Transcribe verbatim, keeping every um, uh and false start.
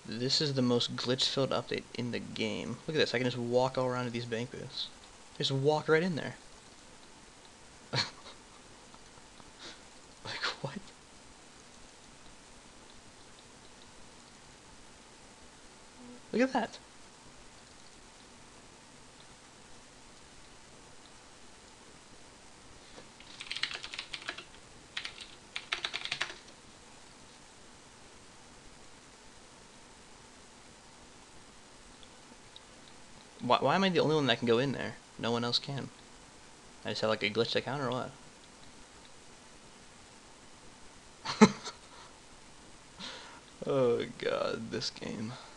This is the most glitch-filled update in the game. Look at this, I can just walk all around to these bank booths. Just walk right in there. Like, what? Look at that. Why, why am I the only one that can go in there? No one else can. I just have like a glitched account or what? Oh god, this game.